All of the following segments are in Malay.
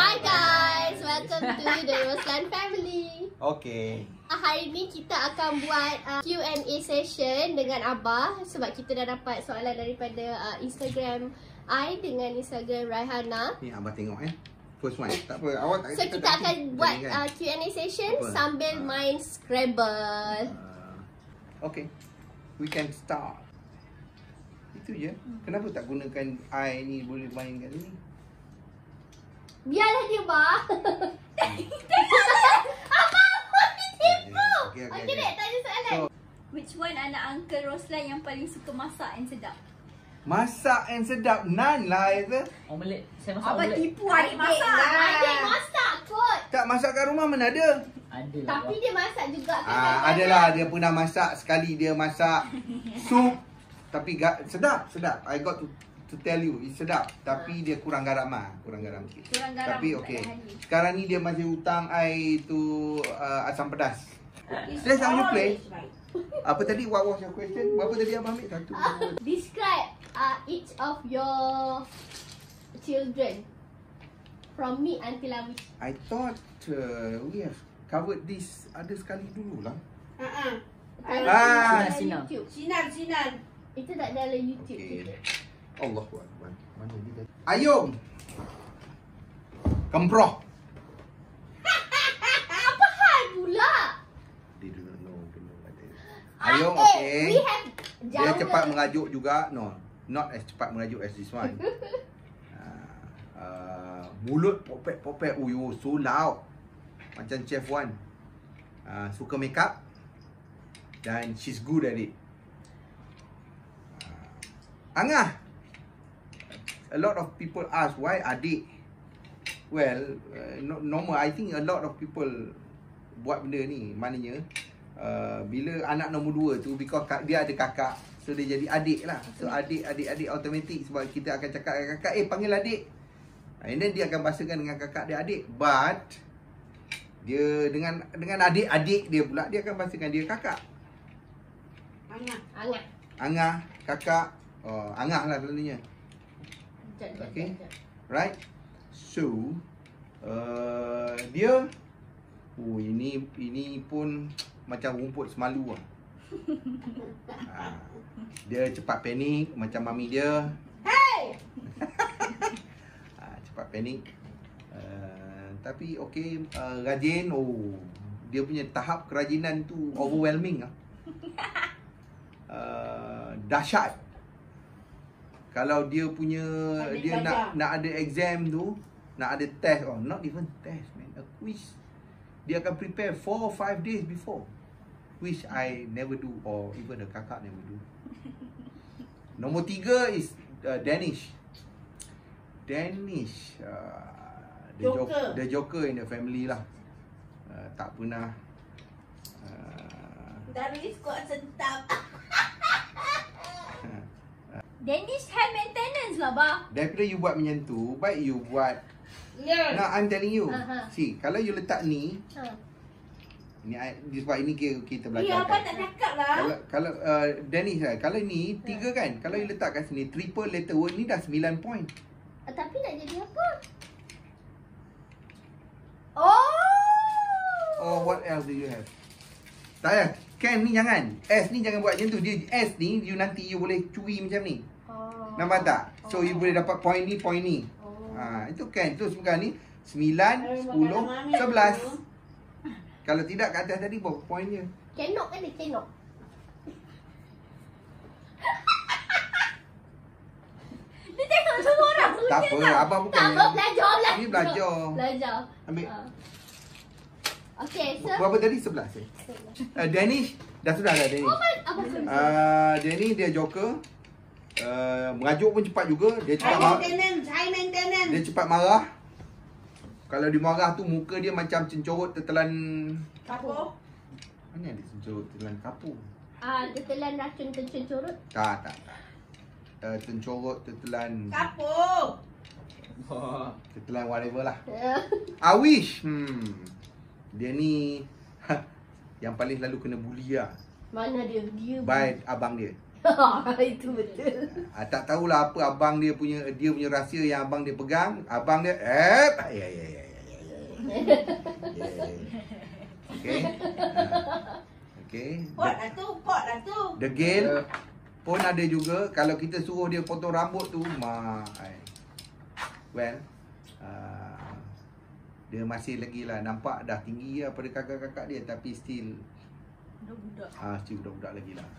Hi guys, welcome to the Roslan family. Okay. Hari ni kita akan buat Q&A session dengan Abah sebab kita dah dapat soalan daripada Instagram I dengan Instagram Raihana. Ni Abah tengok First one. Tak apa, awak tak. So kita akan buat Q&A session sambil main Scrabble. Okay. We can start. Itu je. Kenapa tak gunakan I ni boleh main kat sini? Biarlah dia, Bah. Okay, dek, tanya soalan. Which one anak Uncle Roslan yang paling suka masak and sedap? Masak and sedap. None lah itu. Omelet. Saya masak Abang omelet. tipu adik masak. Adik masak kot. Tak masak kat rumah mana ada. Ada lah. Tapi dia masak juga kan? Adalah dia pernah masak sekali, dia masak sup. Tapi sedap. I got to tell you, it's sedap. Tapi dia kurang garam lah. Kurang garam sikit. Kurang garam. Tapi okay. Sekarang ni dia masih hutang I tu asam pedas. That's how you play. Apa tadi? What was your question? Berapa tadi Abang ambil? Satu. Describe each of your children from me until Awish. I thought we have covered this ada sekali dulu lah. Sinar. YouTube. Sinar. Itu tak dalam YouTube. Okay. Allahu Akbar. Mana dia? Ayum. Kemproh. Apa hal pula? Dia don't know what that is. Ayum, okay. We have Dia cepat mengajuk juga. No, not as cepat mengajuk as this one. Mulut popek. Uyo, so loud. Macam Chef Wan. Suka make up. Dan she's good at it. Angah. A lot of people ask why adik. Well, normal. I think a lot of people buat benda ni. Maknanya bila anak nombor 2 tu, because dia ada kakak, so dia jadi adik lah. So adik automatik. Sebab kita akan cakap dengan kakak, panggil adik. And then dia akan bahasakan dengan kakak dia adik. But dia dengan adik-adik dia pula, dia akan bahasakan dia kakak. Angah, kakak. Angah lah selalunya. Okay. Right. So dia ini pun macam rumput semalu lah. Dia cepat panik macam mami dia. Hey! Cepat panik. Tapi okay, rajin. Dia punya tahap kerajinan tu overwhelming lah. Dahsyat. Kalau dia punya dia nak ada exam tu, nak ada test, not even test man, a quiz. Dia akan prepare 4 or 5 days before, which I never do, or even the kakak never do. Nombor 3 is Danish. The joker in the family lah. Tak pernah Darius kuat sentap. Danish hand maintenance lah, Bah. Daripada you buat macam tu, baik you buat. No, I'm telling you. See, kalau you letak ni, ni sebab ini kita belajar. Ya, Abang tak cakap lah. Kalau Dennis lah, kalau ni 3 kan, kalau you letak kat sini triple letter word ni dah 9 point. Tapi nak jadi apa? Oh, what else do you have? Tak payah. Ken ni jangan. S ni jangan buat macam tu. Dia S ni nanti you boleh curi macam ni. Nampak tak? So you boleh dapat point ni. Itu Ken. Tu sekarang ni 9, 10, 11. Kalau tidak kat atas tadi berapa point dia? Kenok kan dia? Kenok. Dia tengok semua orang. Tak apa. Abang bukan. Tak apa, belajar. Ni belajar. Ambil. Okay, so berapa tadi? 11 Danish. Dah sudah dah Danish. Danish dia joker. Merajuk pun cepat juga. Dia cepat marah. Dia cepat marah. Kalau dia marah tu muka dia macam cencorot tetelan Kapur. Mana ada cencorot tetelan kapur? tetelan racun tercurut. Tak. Cencorot tetelan Kapur. tetelan whatever lah. Awish. Dia ni yang paling selalu kena bully lah. Mana dia? By abang dia. Itu betul. Tak tahulah apa abang dia punya rahsia yang abang dia pegang. Abang dia ya. Okay. Okay. Pot lah tu. Degil pun ada juga. Kalau kita suruh dia potong rambut tu, well, dia masih lagi lah nampak dah tinggi lah pada kakak-kakak dia, tapi still Budak-budak. still budak-budak lagi lah.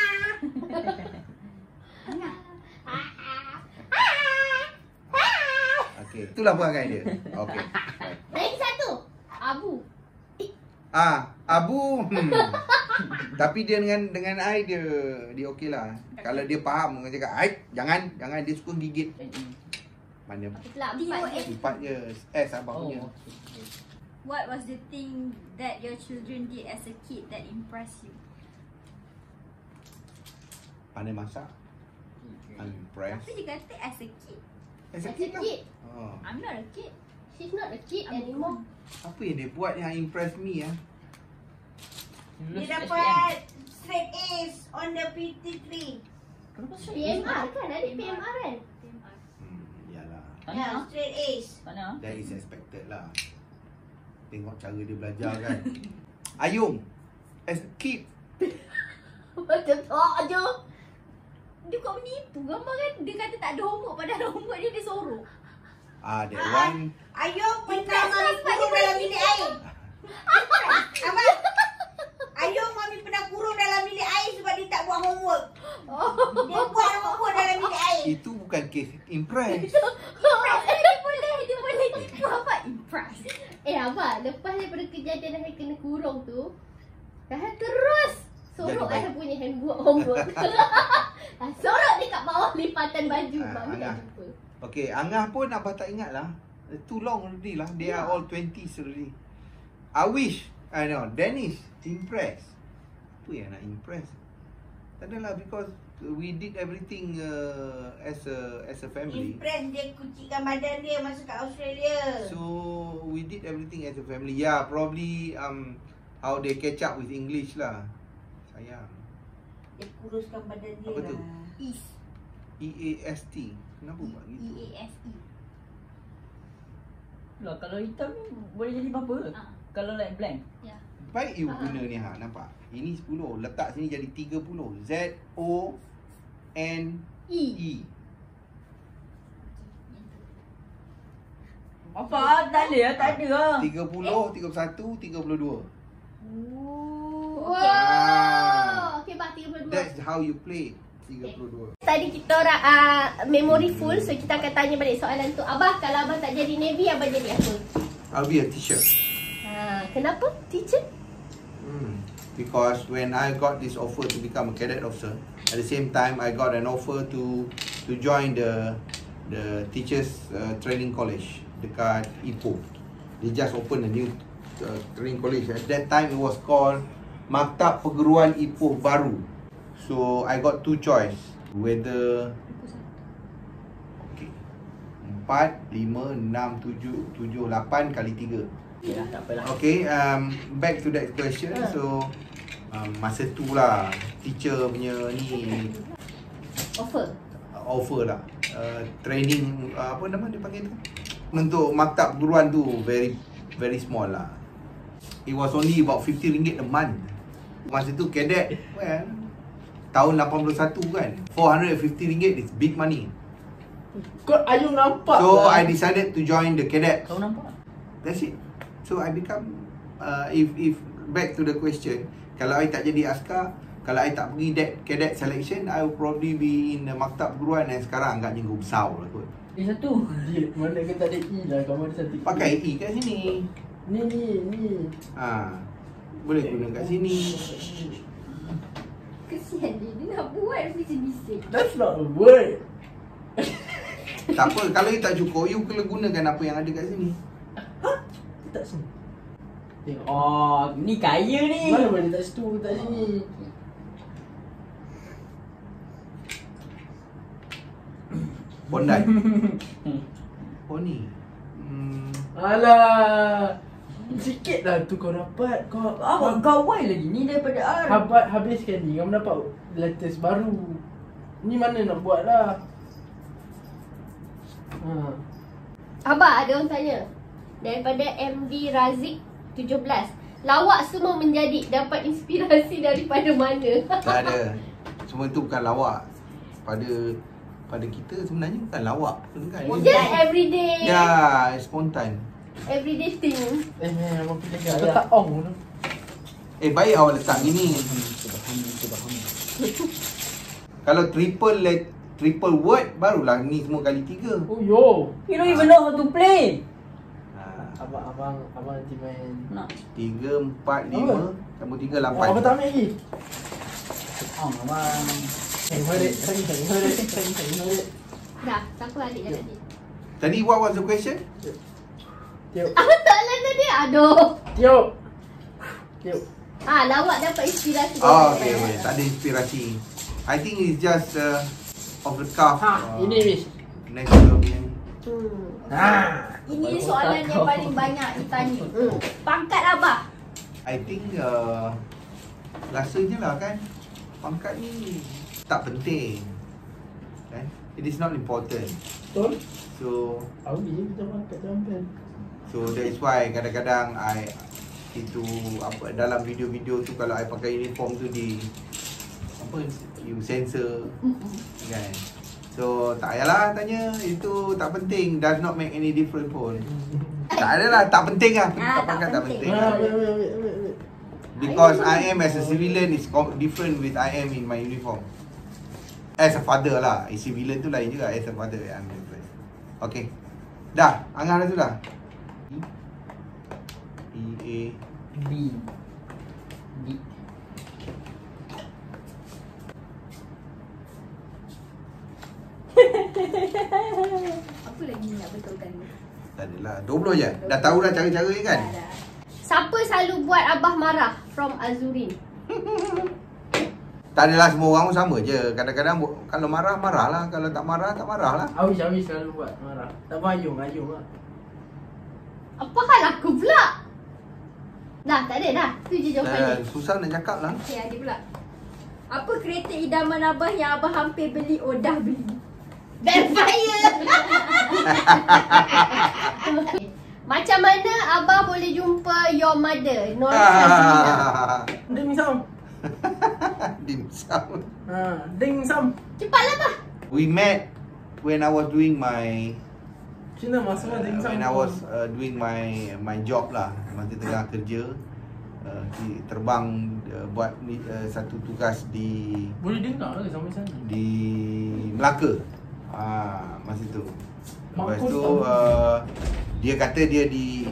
Okay, itulah perangai dia. Okay. Lagi satu. Abu. Abu. Tapi dia dengan I dia okey lah. Kalau dia faham, dia cakap, jangan dia suka gigit. Mana? Itulah 4 je. 4 je. S abang punya. What was the thing that your children did as a kid that impressed you? Pandai masak. I'm impressed. Tapi dia kata as a kid. As a As a kid lah. kid. I'm not a kid. She's not a kid anymore. Apa yang dia buat yang impress me ah? Dia dapat straight A's on the PT3. PMR kan? Adik PMR kan? Yalah. Ya, straight A's. Mana? That is expected lah. Tengok cara dia belajar kan. Ayung, as a kid. Macam tak je. Dia kok menipu gambar kan? Dia kata tak ada homework, padahal homework dia sorok. That one. Ayung pernah mami kurung dalam bilik air. Abang, Ayung mami pernah kurung dalam bilik air sebab dia tak buat homework. Dia buat homework dalam bilik air. Itu bukan case impress. Dia boleh tipu apa? Impress. Abang, lepas daripada kejadian Ahai kena kurung tu, Ahai terus sorok Jadi baik. Ahai punya handwork homework. Sorok dekat bawah lipatan baju. Mami Angah. tak jumpa. Okay, Angah pun abang tak ingat lah. Too long already lah. They are all 20s already. I wish, I know, Dennis impress. Apa yang nak impress? Tak adalah, because we did everything as a family. Impress dia kucikkan badan dia masa kat Australia. So we did everything as a family. Yeah, probably how they catch up with English lah. Sayang. Dia kuruskan badan dia Apa tu? lah. East. EAST. Kenapa buat gitu? EASE. Lah kalau hitam ni boleh jadi apa? Kalau like blank. Ya. Baik you guna ni nampak. Ini 10, letak sini jadi 30. ZONE. Apa? Tak ada lah, tak ada lah. 30, 31, 32. Wow. Okay, bang 32. That's how you play. 32. Tadi kita orang memory full, so kita akan tanya balik soalan tu. Abah, kalau abang tak jadi Navy, abang jadi apa? I'll be a teacher. Kenapa? Teacher? Because when I got this offer to become a cadet officer, at the same time I got an offer to join the teachers training college dekat Ipoh. They just opened a new training college. At that time it was called Maktab Perguruan Ipoh Baru. So I got two choice, whether 4, 5, 6, 7, 8 kali 3. Okay lah, tak apalah. Okay, back to that question. So masa tu lah teacher punya ni offer lah training, apa nama dia panggil tu, untuk maktab perguruan tu very small lah. It was only about RM50 a month. Masa tu cadet, well, tahun 81 kan, RM450 is big money. Kau Ayung nampak So lah. I decided to join the cadet. Kau nampak? That's it. So I become if back to the question, kalau I tak jadi askar, kalau I tak pergi that cadet selection, I will probably be in the maktab perguruan yang sekarang agaknya besar lah kot. Satu. Mana kata ada E lah, kau mana satu. Pakai E kat sini. Ni. Boleh guna kat sini. Kesian dia nak buat bising-bising. That's not a word. Tak apa, kalau you tak cukup, you kena gunakan apa yang ada kat sini. Tak sini. Tengok. Oh, ni kaya ni. Mana boleh tak situ, tak sini. Bondai. Oh ni. Alah. Sikit lah tu kau dapat. Kau Awak kawan lagi ni daripada R. habis sekali kau dapat latest baru. Ni mana nak buat lah. Abah, ada orang tanya. Daripada MD Razik 17. Lawak semua menjadi dapat inspirasi daripada mana? Tak ada. Semua tu bukan lawak. Pada kita sebenarnya bukan lawak pun kan. Just everyday. Ya, spontan. Everyday thing. Abang pilih kat. Kau tak ong tu. Baik awak letak gini. Kalau triple word barulah ni semua kali 3. Oh yo. You don't even know how to play. Abang nanti main. Nak. 3, 4, 5 Kamu 3, 8. Abang tak ambil lagi. Abang. Saya. Dah, siapa adik dah tadi? Tadi what was the question? Tiup. Tak lah tadi. Aduh. Tiup. Lawak dapat inspirasi. Okay. Tak ada inspirasi. I think it's just off the cuff. Ini Miss. Natural punya. Ini soalan yang paling banyak ditanya. Pangkat Abah. I think rasa je lah kan, pangkat ni tak penting kan? It is not important. Betul. So Kita pangkat jampan. that is why kadang-kadang I itu dalam video-video tu kalau I pakai uniform tu you censor kan. So tak payahlah tanya, itu tak penting, does not make any difference pun. Tak adalah, tak penting lah. Pangkat tak penting lah. Because I am as a civilian is different with I am in my uniform. As a father lah, civilian tu lain juga, as a father I'm different. Okay. Dah, Angah dah tu dah. B. Apa lagi nak betulkan ni? Tak adalah, 20 je. Dah tahu dah cara-cara ni kan? Dah. Siapa selalu buat Abah marah? From Azurin. Tak adalah, semua orang pun sama je. Kadang-kadang kalau marah, marah lah. Kalau tak marah, tak marah lah. Awish selalu buat marah. Tak bayung lah. Apa hal aku pula? Dah, tak ada dah. Tu je jawapannya. Susah nak cakap lah. Okay, ada pula. Apa kereta idaman Abah yang Abah hampir beli, dah beli? Backfire. Macam mana Abah boleh jumpa your mother? Nora Sazlina. Dimsum. Dimsum. Dimsum. Cepatlah Abah. We met when I was doing my Cina masalah dimsum. when I was doing my job lah. Masa tengah kerja, terbang buat satu tugas di Boleh dengar ke sampai sana? di Melaka. Masa tu. Lepas tu dia kata dia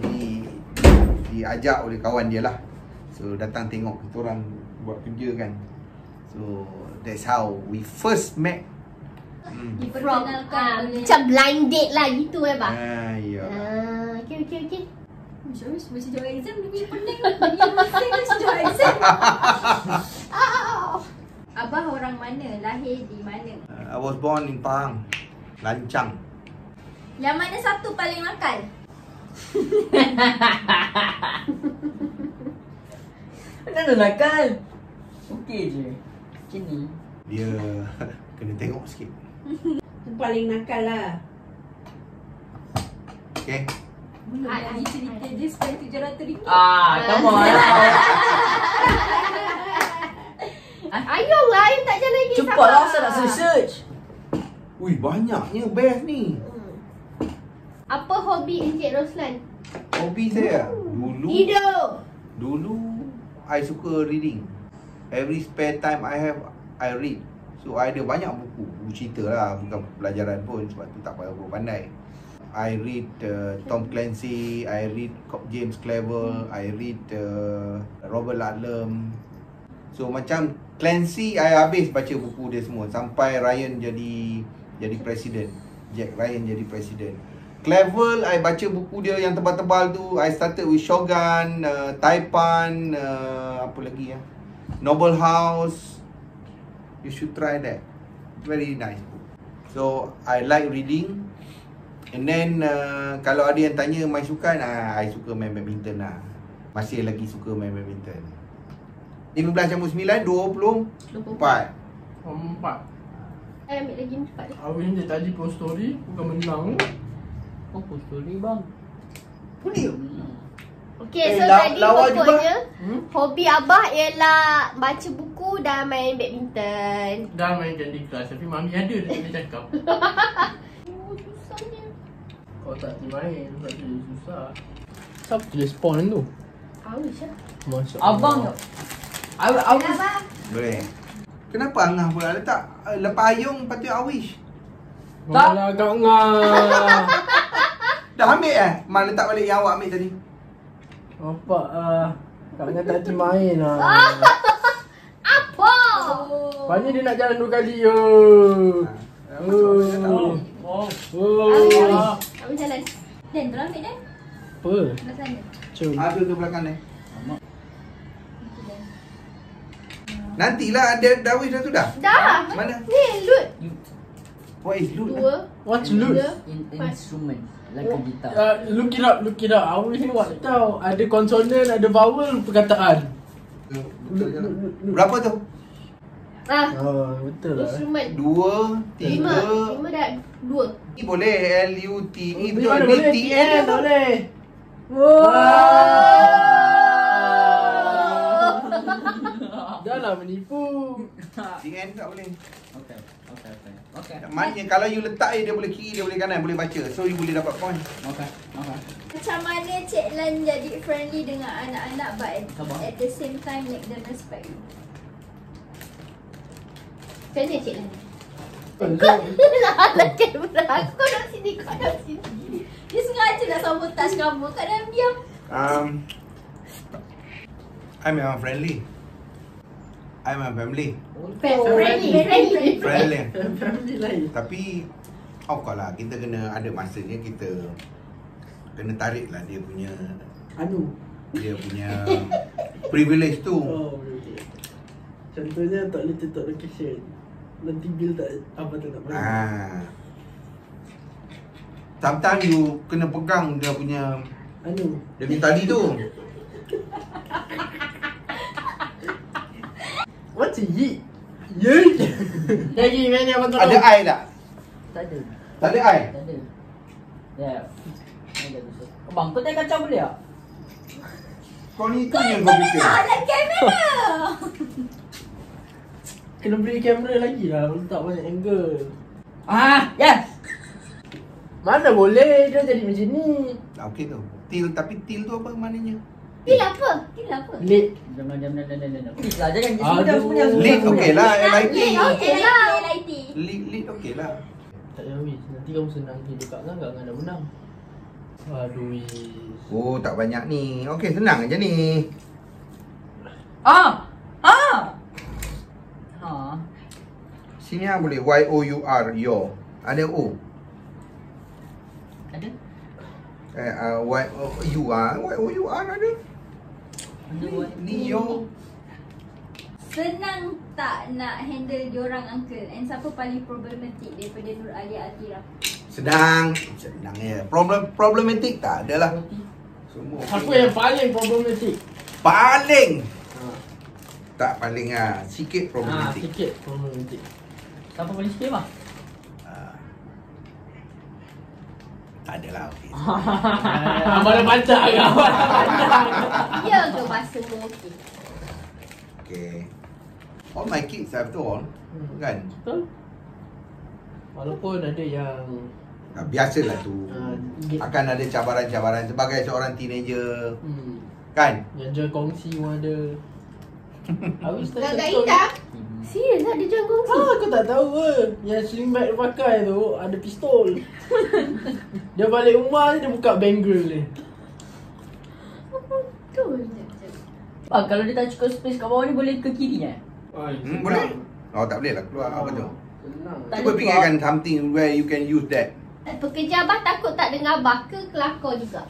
diajak oleh kawan dia lah. So datang tengok kita orang buat kerja kan. So that's how we first met. Diperkenalkan oleh Macam blind date lah gitu Abah. Ya. Okay. Macam sejauh exam dia punya pening. Dia masing sejauh exam. Abah orang mana? Lahir di mana? I was born in Pahang, Lancang. Yang mana satu paling nakal? Mana nakal? Okey je. Macam ni. Dia kena tengok sikit. Tu paling nakal lah. Okay. Belum lagi cerita dia spend RM700. Come on. Ayuh lah, Aim tak jalan lagi. Cepatlah, saya nak search. Ui, banyaknya best ni. Apa hobi Encik Roslan? Hobi saya Hidup. Dulu I suka reading. Every spare time I have, I read. So I ada banyak buku cerita lah, bukan pelajaran pun, sebab tu tak payah pandai. I read Tom Clancy, I read James Clever, I read Robert Ludlum. So macam Clancy, I habis baca buku dia semua sampai Ryan jadi presiden. Jack Ryan jadi presiden. Clever, I baca buku dia yang tebal-tebal tu. I started with Shogun, Taipan, apa lagi ya? Noble House. You should try that. Very nice book. So I like reading. And then kalau ada yang tanya main sukan, I suka main badminton lah. Masih lagi suka main badminton. 15/9 24. 4. Saya ambil lagi 4. Awin dia tadi post story, bukan menang. Kau post story bang. Boleh. Okay, so lawa tadi juga. pokoknya hobi Abah ialah baca buku dan main badminton. Dah main Candy Crush, tapi Mami ada dia kena cakap. Oh, susahnya. Kau tak main, tak boleh susah. Siapa tulis spawn tu? Awish lah. Masya Abang awak Boleh. Kenapa Angah pula letak lepas Ayung patut Awish? Tak lah Kak Ngah. Dah ambil Mak letak balik yang awak ambil tadi. Nampak Kak Ngah tak hati main lah. Apa? Pani dia nak jalan 2 kali yo. Awish jalan. Dan tolong ambil Dan. Apa? Belah sana. Cuma. Ada ke belakang ni? Nantilah ada Dawish dah tu dah. Dah. Mana? Ni, loot. What is loot? 2. What's loot? instrument like a guitar. Look it up. Awal ni what tau. Ada konsonan, ada vowel, perkataan. Betul je lah. Berapa tu? Betul lah. Instrumen. 2, 3. 5 dah 2. Ni boleh LUTE Ni betul. mana Ni boleh? TN TN tak tu. boleh. Dah lah menipu. TN tak boleh. Okay. Maknanya kalau you letak dia boleh kiri, dia boleh kanan, boleh baca. So you boleh dapat point. Okay. Macam mana Cik Lan jadi friendly dengan anak-anak but Sabar. at the same time make them respect you? Macam mana Cik Lan? Kau Lah kamera aku. Kau nak sini, kau nak sini. Dia sengaja nak sabotage kamu. Kak diam-diam. I'm memang friendly. I'm a family. Friendly. Friendly. lain. Tapi of course lah, kita kena ada masanya kita kena tarik lah dia punya privilege tu. Okay. Contohnya tak boleh tutup location. Nanti bil tak apa tak nak bayar. Sometimes you kena pegang dia punya dia punya tali tu. What's a yeet? Yeet. Lagi mana abang tolong? Ada air tak? Tak ada. Tak ada air? Tak ada. Ya. Ada tu. Bang, kau tak kacau boleh tak? Kau ni kan yang kau fikir. Ada kamera. Kena beli kamera lagi lah. Letak banyak angle. Yes. Mana boleh dia jadi macam ni. Okey tu. Tapi til tu apa maknanya? Til apa? Late. Jangan. Please lah, jangan dia punya Lead okey lah, lighting. Okey lah. Lead okey lah. Tak payah Wiz. Nanti kamu senang dia dekat kan dah menang. Aduh Wiz. Oh, tak banyak ni. Okey, senang aja ni. Sini lah boleh. Y-O-U-R, your. Ada O. Ada? Y-O-U-R ada. Leo. Senang tak nak handle diorang uncle? And siapa paling problematik daripada Nur Alia Atira? Senang ya. Problematik tak adalah. Semua. Siapa yang paling problematik? Paling. Tak paling lah. Sikit problematik. Sikit problematik. Siapa paling sikit bang? Tak adalah. Okay. Abang dah panjang ke? Abang dah panjang. Ya ke bahasa mu okey? Okay. All my kids have told. Kan? Betul. Walaupun ada yang Biasalah tu. Akan ada cabaran-cabaran sebagai seorang teenager. Kan? yang jual kongsi pun ada. Awis tak Gagak betul. Ida. Serius lah dia jual kongsi? Aku tak tahu ke. Yang sling bag dia pakai tu ada pistol. Dia balik rumah dia buka bangle dia. Betul. Bang, kalau dia tak cukup space kat bawah ni boleh ke kiri eh? Boleh? Oh, tak boleh lah keluar. Apa tu? Senang. Tak Cuba ada fikirkan something where you can use that. Pekerja Abah takut tak dengar Abah ke kelakar juga?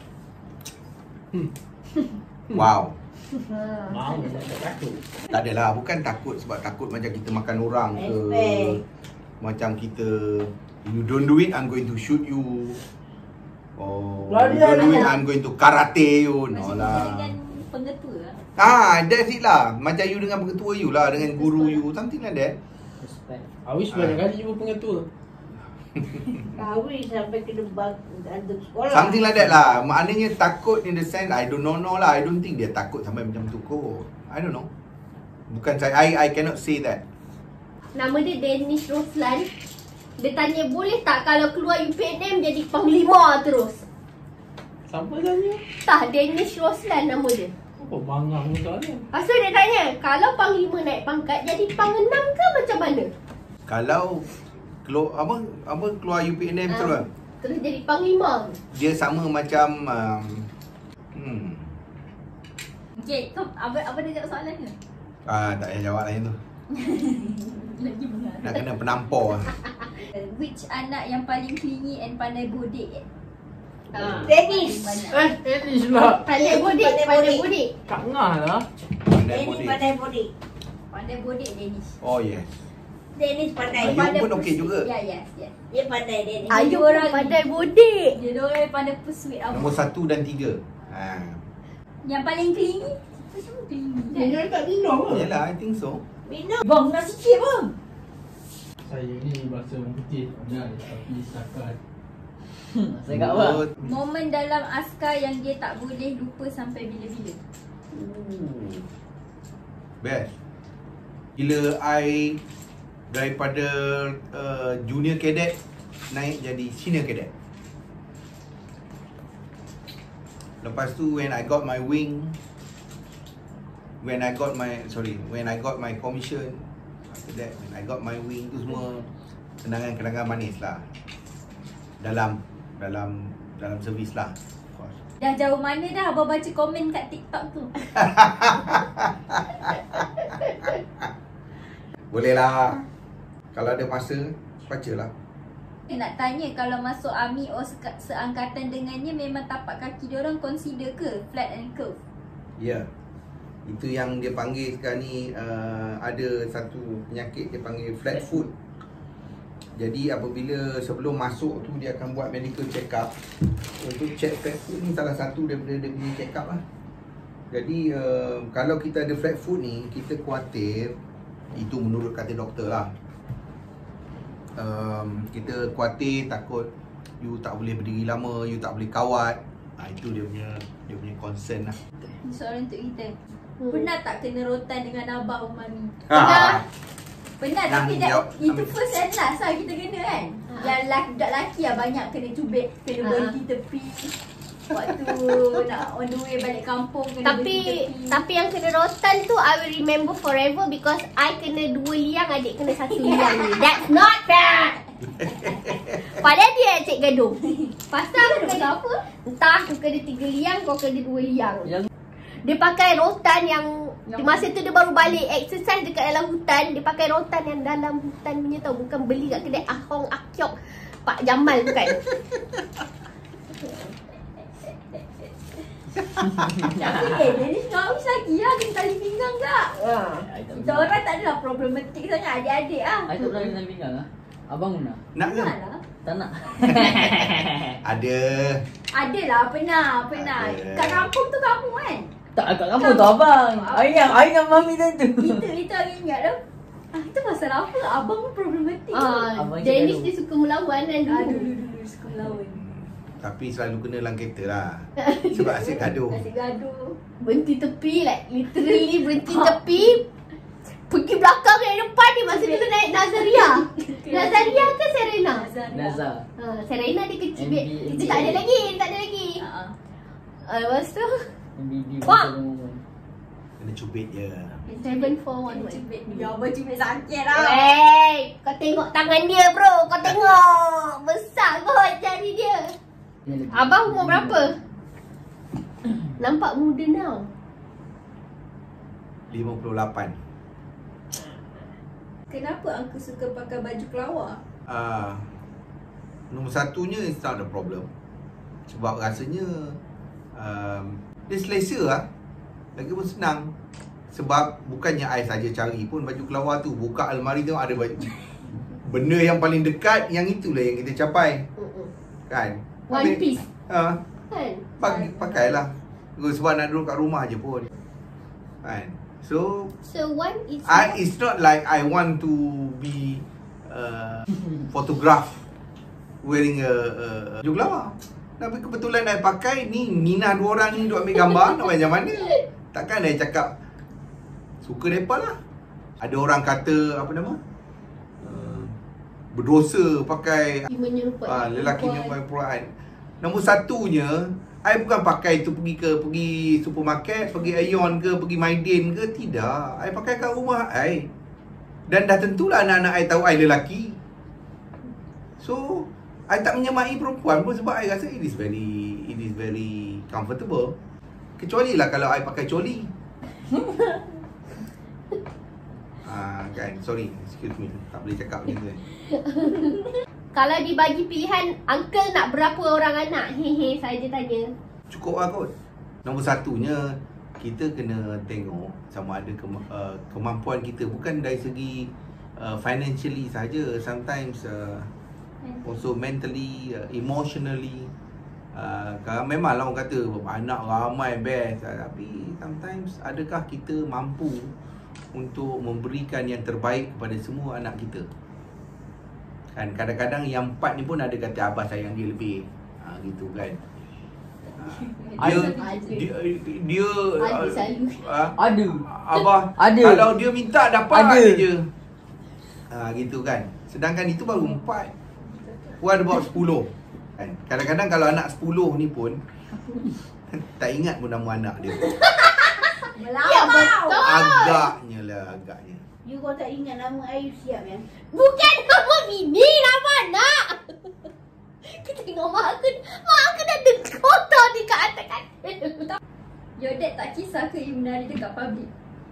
Wow. Mau tak takut. Tak adalah, bukan takut sebab takut macam kita makan orang ke. Respect. Macam kita, you don't do it, I'm going to shoot you. Oh, Bloody you don't do it, hell. I'm going to karate you. No Macam lah. dengan pengetua lah. That's it lah. Macam you dengan pengetua you lah, dengan guru you, something like that. Respect. I wish banyak kali jumpa pengetua. Kahwin sampai kena gantung sekolah. Something like that lah. Maknanya takut in the sense, I don't know lah. I don't think dia takut sampai macam tu kot. I don't know. Bukan saya, I cannot say that. Nama dia Danish Roslan. Dia tanya boleh tak kalau keluar UPNM jadi panglima terus? Siapa tanya? Tak, Danish Roslan nama dia. Apa bangang soalan? Lepas tu dia tanya, kalau panglima naik pangkat jadi pangenam ke macam mana? Kalau keluar keluar UPNM terus, Terus jadi panglima. dia sama macam Okay, apa dia jawab soalan ke? tak payah jawab lah yang tu. Lagi bengar. Nak kena penampar. Which anak yang paling clingy and pandai bodek? Dennis. Dennis lah. Pandai bodek, pandai bodek. Kak Ngah lah. Pandai Dennis bodek. pandai bodek. Pandai bodek Danish. Oh yes. Dennis pandai. Ayu pun okey juga. Ya, yes. Dia pandai Dennis. Ayu orang pun pandai bodek. Dia orang yang pandai persuade abang. Nombor 1 dan 3. Yang paling clingy? Kita semua clingy kan? Dia tak minum ke? Yalah, I think so. Minum. Bang, nak sikit bang. Saya ni bahasa orang putih pandai tapi setakat. Saya kat apa? Momen dalam askar yang dia tak boleh lupa sampai bila-bila. Best. Bila I daripada junior cadet naik jadi senior cadet. Lepas tu when I got my wing, when I got my commission, after that when I got my wing tu semua kenangan-kenangan manis lah. Dalam servis lah. Of course. Dah jauh mana dah abang baca komen kat TikTok tu? Boleh lah. Kalau ada masa, bacalah. Nak tanya kalau masuk army or seangkatan dengannya memang tapak kaki diorang consider ke flat and curve? Ya. Itu yang dia panggil sekarang ni, ada satu penyakit dia panggil flat foot. Jadi apabila sebelum masuk tu dia akan buat medical check up. Untuk check flat foot ni salah satu daripada dia punya check up lah. Jadi kalau kita ada flat foot ni, kita khuatir, itu menurut kata doktor lah, kita khuatir takut you tak boleh berdiri lama, you tak boleh kawat. Itu dia punya concern lah. Ni soalan untuk kita. Pernah tak kena rotan dengan abang Umami? Pernah, tapi itu first and last lah kita kena kan. Yang budak lelaki lah banyak kena cubit, kena berhenti tepi. Waktu nak on the way balik kampung kena berhenti tepi. Tapi yang kena rotan tu I will remember forever because I kena 2 liang, adik kena 1 liang ni. That's not fair. Padahal dia yang cik gaduh. Pasal aku kena apa? Entah aku kena 3 liang, kau kena 2 liang. Dia pakai rotan yang masa tu dia baru balik exercise dekat dalam hutan. Dia pakai rotan yang dalam hutan punya tau. Bukan beli kat kedai Ahong Akyok Pak Jamal bukan. Tapi Dennis ngawis lagi lah kena tali pinggang tak? Kita orang tak adalah problematik sangat adik-adik lah. I tak pernah kena pinggang lah. Abang pernah? Nak ke? Pernah lah. Tak nak. Ada. Adalah, pernah. Ada. Kat kampung tu kamu kan? Tak, kat kamu tu abang. I ingat mami tu. Itu aku ingat tu. Itu pasal apa? Abang pun problematik. Abang Dennis cakap dia suka melawan kan dulu. Dulu suka melawan. Tapi selalu kena dalam kereta lah. Sebab asyik gaduh. Asyik gaduh. Berhenti tepi, like literally berhenti tepi. Pergi belakang ke depan ni. Masa tu naik Nazaria. Nazaria ke Serena? Nazar. Serena dia kecil. MB. Dia tak ada lagi. Lepas tu MBB. Wah. Kena cubit je. 741. Cubit ni. Abang cubit sakit lah. Wey, kau tengok tangan dia bro. Kau tengok. Besar kot jari dia. Abang umur berapa? Nampak muda now. 58. Kenapa Uncle suka pakai baju kelawar? Nombor satunya is not a problem. Sebab rasanya dia selesa lah. Lagi pun senang. Sebab bukannya I saja cari pun baju kelawar tu. Buka almari tu ada baju. Benda yang paling dekat, yang itulah yang kita capai. Kan? One piece. Kan? Pakailah. Sebab nak duduk kat rumah je pun. Kan? So one is it's not like I want to be photograph wearing a baju lawak. Tapi kebetulan I pakai ni, Nina dua orang ni duk ambil gambar. Nak macam mana? Takkan I cakap suka mereka lah. Ada orang kata apa nama, berdosa pakai lelaki menyerupai perempuan. Nombor satunya, I bukan pakai tu pergi supermarket, pergi Aeon ke, pergi Maidin ke, tidak. I pakai kat rumah I. Dan dah tentulah anak-anak I tahu I lelaki. So, I tak menyemai perempuan pun sebab I rasa it is very comfortable. Kecuali lah kalau I pakai coli. Kan, sorry, excuse me, tak boleh cakap macam tu. Kalau dibagi pilihan, uncle nak berapa orang anak? Hehe, saya je tanya. Cukup lah kot. Nombor satunya, kita kena tengok sama ada kemampuan kita. Bukan dari segi financially saja. Sometimes also mentally, emotionally. Kalau memanglah orang kata anak ramai best, tapi sometimes adakah kita mampu untuk memberikan yang terbaik kepada semua anak kita? Kan kadang-kadang yang 4 ni pun ada kata abah sayang dia lebih. Gitu kan. Dia Ada. Abah Ada. kalau dia minta dapat Ada. je. Gitu kan. Sedangkan itu baru 4. What about 10? Kan? Kadang-kadang kalau anak 10 ni pun tak ingat pun nama anak dia. Ya, betul. Agaknya. You kau tak ingat nama I, you siap ya? Bukan nama bini, nama anak. Kita tengok mak aku dah kotor di kat atas katil. Your dad tak kisah ke you menari dekat public?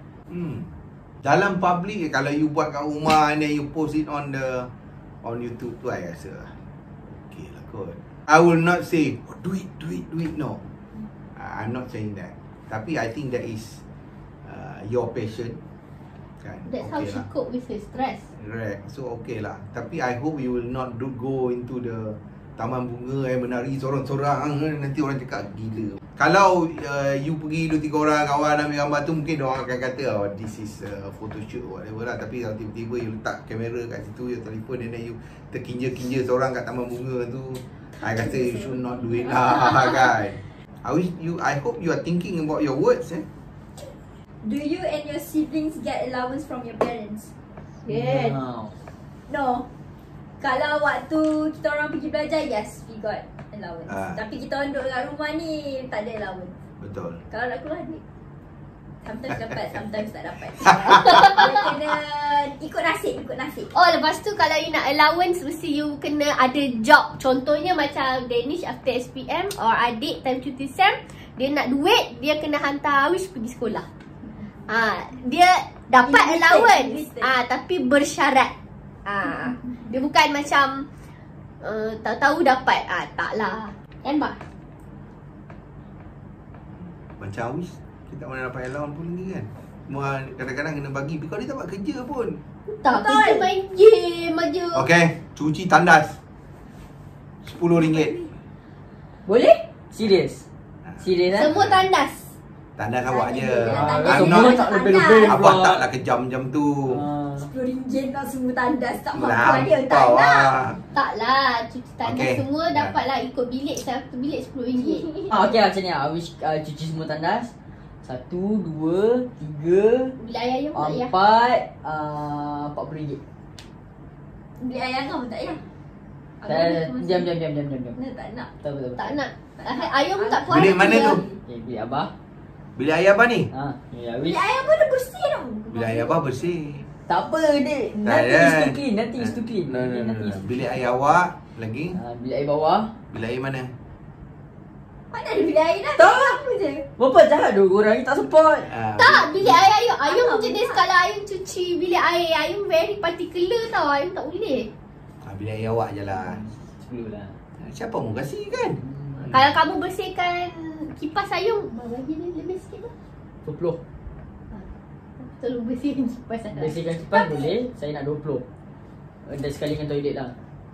Dalam public, kalau you buat kat rumah and then you post it on YouTube tu, I rasa okay lah kot. I will not say do it, no. I'm not saying that. Tapi I think that is your passion. Kan? That's how she cope with her stress. Right. So okay lah. Tapi I hope you will not go into the taman bunga menari sorang-sorang. Nanti orang cakap gila. Kalau you pergi 2-3 orang kawan ambil gambar tu, mungkin orang akan kata this is photoshoot or whatever lah. Tapi kalau tiba-tiba you letak kamera kat situ, you telefon, and then you terkinja-kinja seorang kat taman bunga tu, I rasa you should not do it lah. Kan? I hope you are thinking about your words. Do you and your siblings get allowance from your parents? Yes. No. Kalau waktu kita orang pergi belajar, yes, we got allowance. Tapi kita orang duduk kat rumah ni, tak ada allowance. Betul. Kalau nak keluar duit, sometimes dapat, sometimes tak dapat. Dia kena ikut nasib. Oh, lepas tu kalau you nak allowance, mesti you kena ada job. Contohnya macam Danish after SPM or adik time cuti SEM, dia nak duit, dia kena hantar Awish pergi sekolah. Dia dapat allowance, tapi bersyarat. Dia bukan macam tahu-tahu dapat. Taklah. Kan bah? Macam Awish, kita tak mana dapat allowance pun ni kan. Semua kadang-kadang kena bagi because dia tak buat kerja pun. Tak, kita main game aja. Okay, cuci tandas RM10. Boleh? Serius? Serius Semua tandas. Tandas awak je. Semua tak lebih-lebih. Abah taklah kejam macam tu. RM10 nak semua tandas, tak mampu Lampau dia, tak nak. lah. Taklah, cuci tandas Okay. semua dapatlah ikut bilik. Satu bilik RM10. Okay lah macam ni lah. Awish cuci semua tandas. 1, 2, 3, Bilik air ayam tak payah. 4, RM40. Beli ayam kau pun tak payah. Diam. Tak nak. Betul. Tak nak. Ayam pun tak puas. Bilik mana tu? Okay, bilik abah. Bilik ayah abah ni? Ni Beli Awish. ayam pun dah bersih tau. Bilik ayah abah bersih. Tak apa dek. Tak Nanti ada. is to clean. Nanti is to clean. No. Nanti is to clean. Bilik ayah awak lagi? Bilik air bawah. Bilik ayah mana? Mana ada beli air dah? Tak. Apa je? Berapa jahat dua orang ni tak support. Tak, bilik air ayam. Ayam jenis kalau ayam cuci bilik air, ayam very particular tau. Ayam tak boleh. Bilik ayah awak je lah. 10 lah. Siapa mau kasih kan? Kalau kamu bersihkan kipas ayam, bagi dia lebih sikit lah. 20. Tolong bersihkan kipas ayam. Bersihkan kipas boleh. Saya nak 20. Dan sekali dengan toilet lah.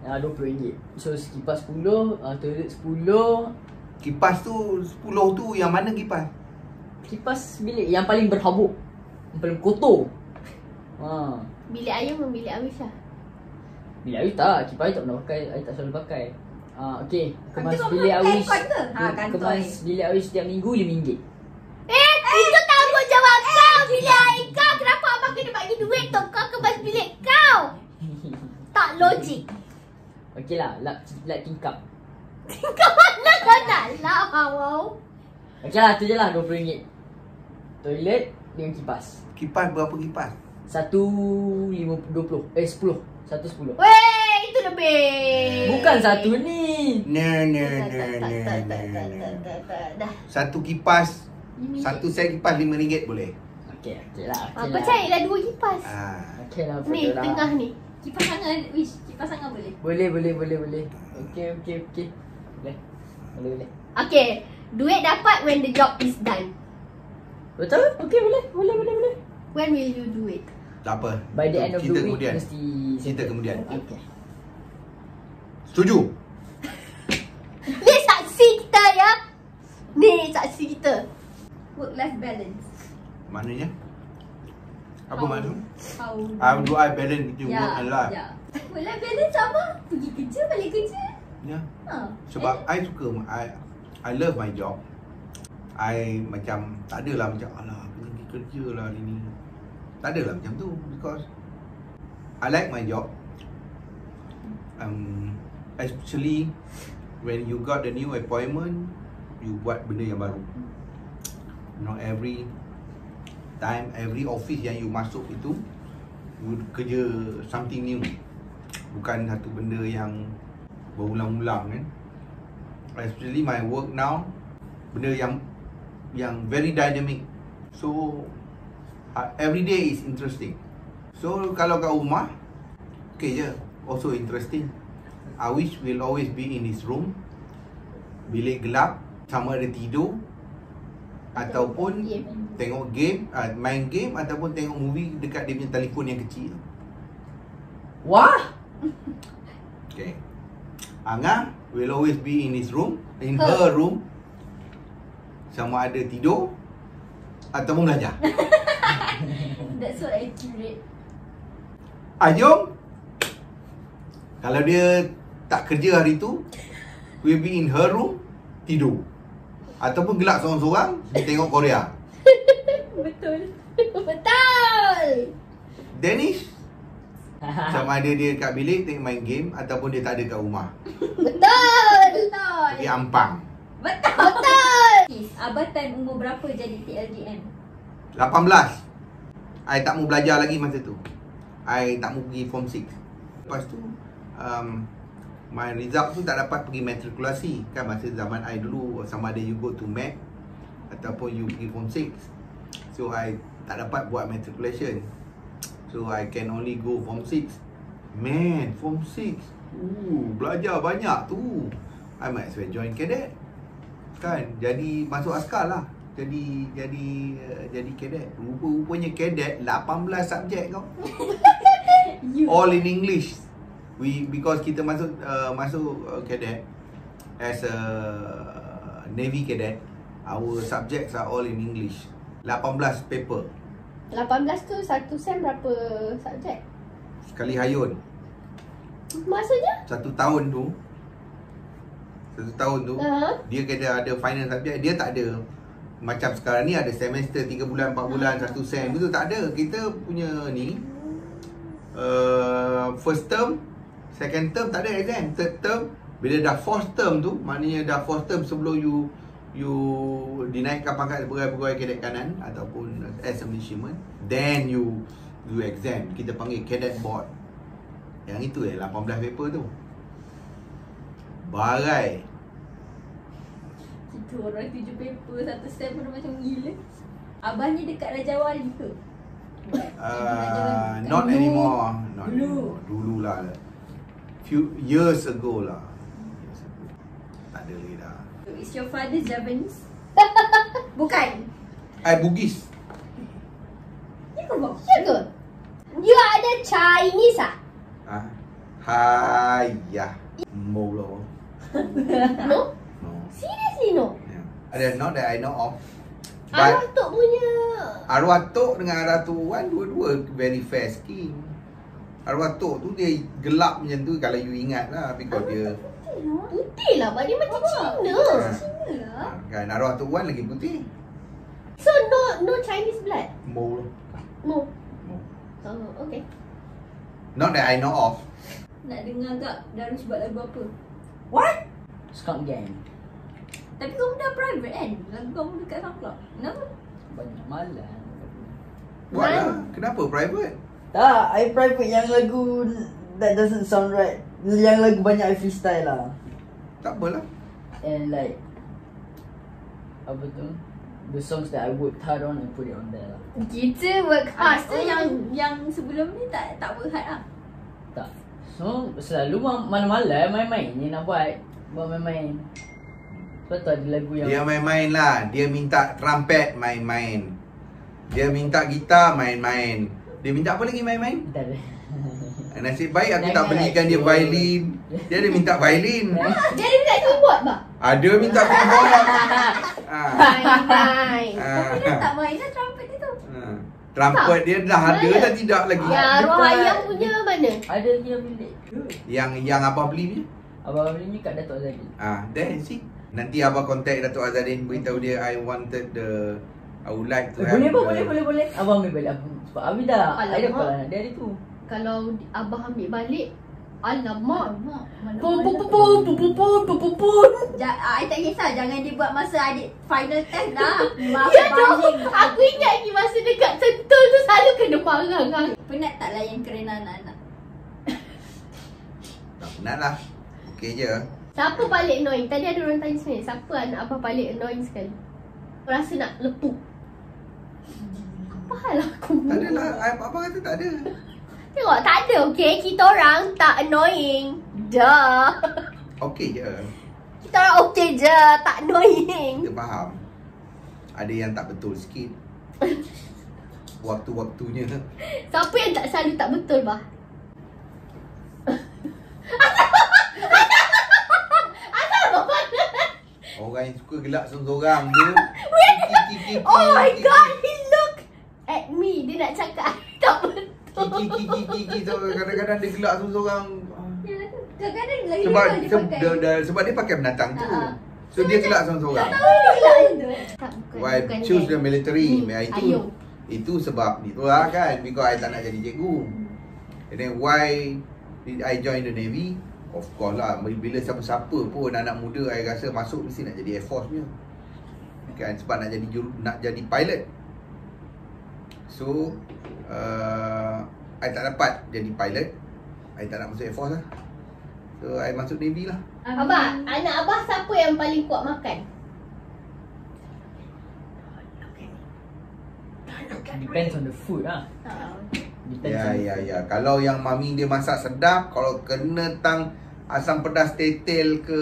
RM20. So kipas 10, toilet 10. Kipas tu 10 tu yang mana kipas? Kipas bilik yang paling berhabuk, yang paling kotor. Bilik ayam dan bilik Amisha. Bilik Awi tak, kipas Awi tak pernah pakai, Awi tak selalu pakai. Okey, kemas Nanti kau bilik pakai Awi. aircon ke? Kantoi. Kemas bilik Awi setiap minggu RM5. Itu tanggungjawab kau. Bilik air kau. Kenapa abang kena bagi duit tu? Kau kemas bilik kau. Tak logik. Okeylah, lap tingkap. Kau mana kau nak lap, wow. Okeylah, tu je lah RM20. Toilet dengan kipas. Kipas berapa kipas? 1.20. 10. 1.10. Weh, itu lebih. Bukan satu ni. Dah. Satu kipas, satu set kipas RM5 boleh? Okey lah. Percayalah 2 kipas. Okey lah. Ni, tengah ni. Kipas tangan, kipas tangan boleh. Boleh. Okey. Boleh. Okay. Duit dapat when the job is done. Betul? Okey, boleh. When will you do it? Tak apa. By the end of the Cerita week kemudian. mesti Cerita kemudian. Okey. Setuju? Ni saksi kita ya. Ni saksi kita. Work-life balance. Maknanya? Apa maksud? How Do I balance between work and life? Ya. Work-life balance apa? Pergi kerja, balik kerja. Ya. Sebab I suka, I love my job. I macam tak adalah macam alah pergi kerja lah hari ni. Tak adalah macam tu, because I like my job. Especially when you got the new appointment, you buat benda yang baru. Not every time, every office yang you masuk itu, you kerja something new. Bukan satu benda yang berulang-ulang kan. Especially my work now, benda yang very dynamic. So every day is interesting. So kalau kat rumah, okay je, also interesting. I wish we'll always be in this room, bilik gelap, sama ada tidur ataupun tengok game, main game ataupun tengok movie dekat dia punya telefon yang kecil. Wah. Okay. Angah will always be in his room, in her room, sama ada tidur ataupun belajar. That's so accurate. Ayom, kalau dia tak kerja hari tu, will be in her room, tidur. Ataupun gelap seorang-seorang, tengok Korea. Betul. Betul. Danish, sama ada dia kat bilik tengok main game ataupun dia tak ada kat rumah. Betul. Pergi ampang. Betul. Abatan umur berapa jadi TLDM? 18. I tak mau belajar lagi masa tu. I tak mau pergi form 6. Lepas tu my result tu tak dapat pergi matrikulasi. Kan masa zaman I dulu, sama ada you go to MAC ataupun you pergi form 6. So I tak dapat buat matriculation. So I can only go form 6. Man, form 6, belajar banyak tu. I might as well join cadet. Kan, jadi masuk askar lah. Jadi cadet. Rupanya cadet 18 subjek kau. All in English. Because kita masuk cadet as a Navy cadet, our subjects are all in English. 18 paper. 18 tu satu sem berapa subjek? Sekali hayun. Maksudnya? Satu tahun tu dia kena ada final subject. Dia tak ada macam sekarang ni ada semester 3 bulan, 4 bulan, satu sem. Itu tak ada. Kita punya ni first term, second term tak ada exam. Third term, bila dah fourth term tu, maknanya dah fourth term sebelum you dinaikkan pangkat pegawai cadet kanan ataupun as a midshipman, then you exam. Kita panggil cadet board. Yang itu 18 paper tu. Barai. Kita orang 7 paper, satu sem pun macam gila. Abang ni dekat Raja Wali ke? Not anymore. Not anymore. Dulu lah. Few years ago lah. Tak ada lagi dah. So, is your father Javanese? Bukan. Bugis. Ya ke bang? Ya ke? You ada Chinese ah? Hayah. Mo lah. No? No. Seriously no? Yeah. Ada not that I know of. Arwah Tok punya. Arwah Tok dengan arwah Tok Wan dua-dua very fair skin. Arwah Tok tu dia gelap macam tu kalau you ingat lah. Because dia Putih lah, dia macam Cina. kan arwah Tok Wan lagi putih. So no Chinese blood? Mo lah. No. Oh, okay. Not that I know of. Nak dengar tak Darus buat lagu apa? What? Skunk Gang. Tapi kamu dah private kan? Lagu kamu dekat SoundCloud. Kenapa? Banyak malas. Buat lah. Kenapa private? Tak, I private yang lagu that doesn't sound right. Yang lagu banyak I freestyle lah. Tak apalah. And like apa tu? The songs that I worked hard on, I put it on there lah. Kita work hard. So yang sebelum ni tak work hard lah. Tak. So selalu malam-malam main-main ni nak buat main-main. Lepas tu ada lagu yang Dia main-main lah. Dia minta trumpet main-main. Dia minta gitar main-main. Dia minta apa lagi main-main? tak ada. Nasib baik aku tak Jangan belikan dia actual. violin. Dia ada minta violin. Dia ada minta keyboard bah? Ada minta keyboard. Hai. Tapi dia tak main lah trumpet dia tu. Trumpet dia dah ada Mana? dah tidak lagi. Yang arwah Dekat- ayam punya mana? Ada lagi yang bilik. Yang abah beli ni. Abang beli ni kat Datuk Azadi. Then see. Nanti abah contact Datuk Azadin, beritahu dia I wanted the I would like to have Boleh apa? the- Boleh. Abang ambil balik abang. Sebab Abi dah. Alamak. I dah call lah. Dia hari tu. Kalau abah ambil balik, alamak. Mana Pum pum pum pum pum pum pum pum pum pum. I tak kisah. Jangan dia buat masa adik final test lah. Maaf Ya tu, baling. aku ingat lagi masa dekat Sentul tu selalu kena marah kan. Penat tak layan kerana anak-anak? Tak penat lah. Okay je. Siapa paling annoying? Tadi ada orang tanya sebenarnya, siapa anak abah paling annoying sekali? Rasa nak lepuk. Apa hal aku? Tak ada lah. Abang kata tak ada. Tengok, tak ada, okay? Kita orang tak annoying. Dah. Okay je. Kita orang okay je, tak annoying. Kita faham. Ada yang tak betul sikit. Waktu-waktunya. Siapa yang tak selalu tak betul, bah? Asal abah? Orang yang suka gelak seorang-seorang tu. Oh my god, he look at me. Dia nak cakap tak betul. Kiki kadang-kadang dia gelak seorang-seorang. Kadang-kadang lagi Sebab dia pakai binatang tu. So dia gelak seorang-seorang. Why choose the military? Itu sebab itulah kan. Because I tak nak jadi cikgu. And then why did I join the Navy? Of course lah. Bila siapa-siapa pun anak muda I rasa masuk mesti nak jadi Air Force punya. Kan sebab nak jadi pilot. So I tak dapat jadi pilot. I tak nak masuk Air Force lah. So I masuk Navy lah. Abah, anak abah siapa yang paling kuat makan? Depends on the food lah. Depends on the food. Ya. Kalau yang mami dia masak sedap, kalau kena tang asam pedas tetel ke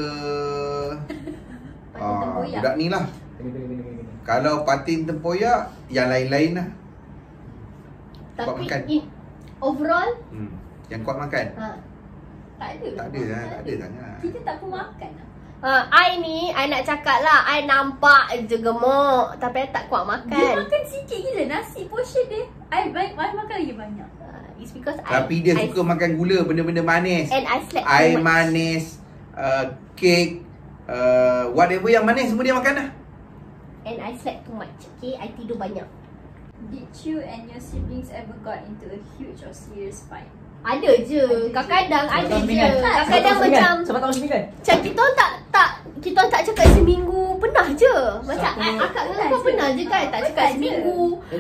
tempoyak. budak ni lah. Kena. Kalau patin tempoyak, yang lain-lain lah. Kuat Tapi makan. overall, Yang kuat makan. Tak ada. Tak ada sangat. Kita tak pun makan lah. I ni, I nak cakap lah, I nampak je gemuk, tapi I tak kuat makan. Dia makan sikit gila. Nasi portion dia I makan lagi banyak. It's because Tapi dia suka makan gula, benda-benda manis. And I slept Air too much. manis, kek, whatever yang manis semua dia makan lah. And I slept too much, okay? I tidur banyak. Did you and your siblings ever got into a huge or serious fight? Ada je, kadang-kadang ada Sebab je. tahun Kadang-kadang sembilan. macam Sebab tahun 9. macam kita orang kita orang tak cakap seminggu, pernah je. Macam akak dengan kau pernah je kan tak cakap seminggu.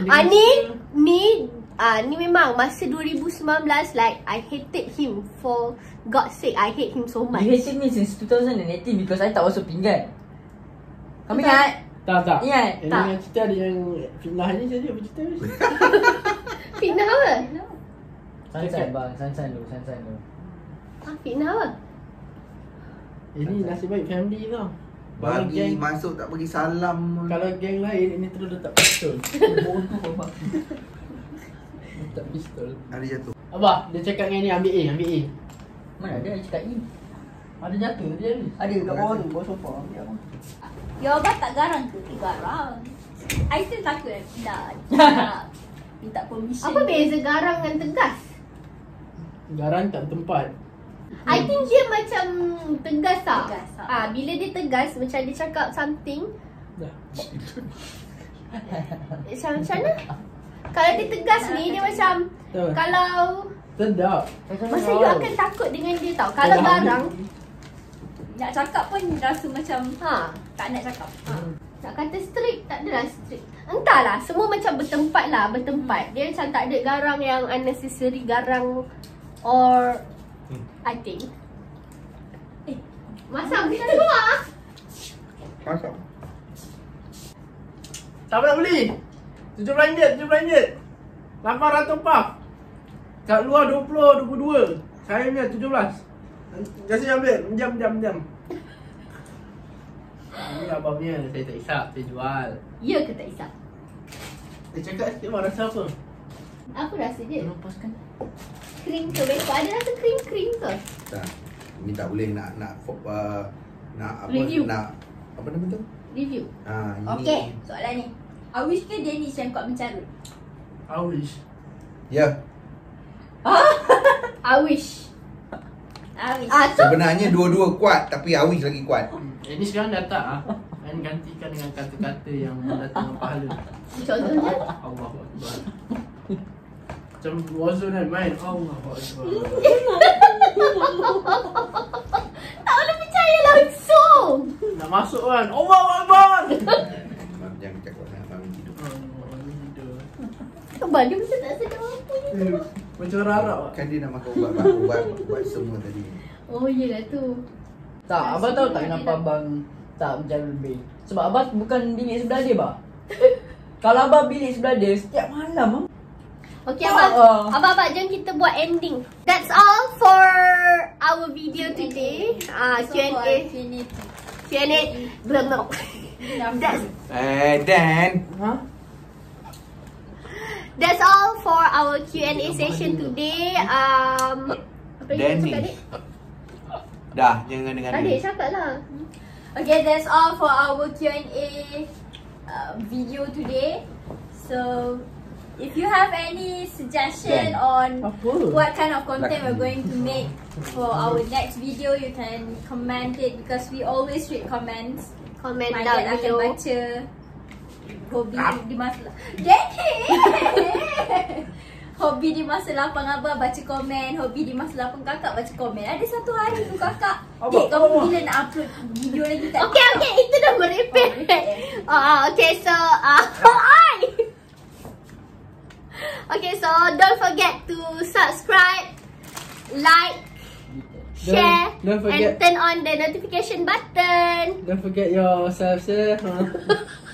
Ni memang masa 2019 like I hated him for God's sake. I hate him so much. You hated me since 2018 because I tak basuh pinggan. Kami ingat? Tak. Ingat? Ini Tak. yang cerita ada yang fitnah ni jadi apa cerita ni? Fitnah apa? Sansan bang, sansan lu. Fitnah apa? Ini nasib baik family tau. Kalau Bagi geng, masuk tak bagi salam. kalau geng lain ini terus letak pistol. Bodoh abang. Letak pistol. Ada jatuh. Abah, dia cakap dengan ni ambil A. Mana ada cakap ni? Ada jatuh dia ni. Ada kat bawah tu, bawah sofa. Ya abang tak garang ke? Garang. I still takut nak minta permission. Apa beza garang dengan tegas? Garang tak tempat. I think dia macam tegas tak? Tegas, Bila dia tegas, macam dia cakap something, Dah. macam mana? Kalau dia tegas ni, dia macam Betul. kalau Sedap. masa you akan takut dengan dia tau. Kalau garang, Nak cakap pun rasa macam tak nak cakap. nak kata strict, tak adalah strict. Entahlah, semua macam bertempat lah, bertempat. Dia macam tak ada garang yang unnecessary garang or I think. Masam, kita keluar. Pasal. Tak nak beli. RM17. 800 puff. Kat luar 20, 22. Saya punya 17. Kasih ambil. Jam. Ini abang punya. Saya tak isap. Saya jual. Ya ke tak isap? Dia cakap sikit abang rasa apa? Apa rasa dia? Lepaskan. Krim ke? Ada rasa krim-krim ke? Tak. Ni tak boleh nak apa Review. nak apa nama tu? Review. Ini. Okay, soalan ni. Awish ke Danish yang kuat mencarut? I wish. Ya. I wish. Awish. So Sebenarnya dua-dua kuat tapi Awish lagi kuat. Ini sekarang dah tak ah. Dan gantikan dengan kata-kata yang mendatangkan pahala. contohnya Allahu Akbar. Macam wazun kan main. Allahu Akbar. tak boleh percaya langsung. Nak masuk kan. Allahu Akbar. Jangan cakap nak mami tidur. Abang dia macam tak sedar apa ni. Macam rarap ah. Kan dia nak makan ubat semua tadi. Oh yelah tu. Tak, abang tahu tak kenapa abang tak menjaga lebih? Sebab abang bukan bilik sebelah dia, bah. Kalau abang bilik sebelah dia, setiap malam, Okay abang, jom kita buat ending. That's all for our video today. Q&A. Belum. That's all for our Q&A session today. Apa yang Danny. cakap adik? Dah, jangan dengan Adik cakap lah. Okay, that's all for our Q&A video today. So, if you have any suggestion on what kind of content we're going to make for our next video, you can comment it because we always read comments. Comment My down dad akan below. baca hobi di masa Daddy! Hobi di masa lapang abang baca komen, hobi di masa lapang kakak baca komen. Ada satu hari tu kakak, Dek, kamu bila nak upload video lagi tak? Okay, itu dah merepek. Okay, so okay, so don't forget to subscribe, like, share, Don't forget. and turn on the notification button. Don't forget your self-share.